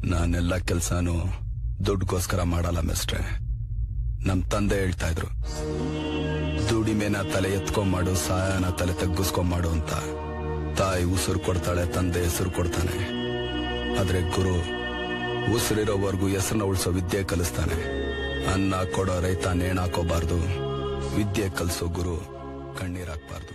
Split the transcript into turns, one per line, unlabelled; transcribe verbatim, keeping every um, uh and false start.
ನಾನೆಲ್ಲ ಕೆಲ್ಸಾನು ದುಡ್ಡುಗೋಸ್ಕರ ಮಾಡಲ್ಲ ಮಿಸ್ಟ್ರೆ. ನಮ್ ತಂದೆ ಹೇಳ್ತಾ ಇದ್ರು, ದುಡಿಮೆನ ತಲೆ ಎತ್ಕೊಂಡ್ ಮಾಡು, ಸಹಾಯನ ತಲೆ ತಗ್ಗಿಸ್ಕೊಂಡ್ ಮಾಡು ಅಂತ. ತಾಯಿ ಉಸಿರು ಕೊಡ್ತಾಳೆ, ತಂದೆ ಹೆಸರು ಕೊಡ್ತಾನೆ. ಆದ್ರೆ ಗುರು ಉಸಿರಿರೋವರೆಗೂ ಹೆಸರನ್ನ ಉಳಿಸೋ ವಿದ್ಯೆ ಕಲಿಸ್ತಾನೆ. ಅನ್ನ ಕೊಡೋ ರೈತ ನೇಣಾಕೋಬಾರ್ದು, ವಿದ್ಯೆ ಕಲಿಸೋ ಗುರು ಕಣ್ಣೀರಾಕ್ಬಾರ್ದು.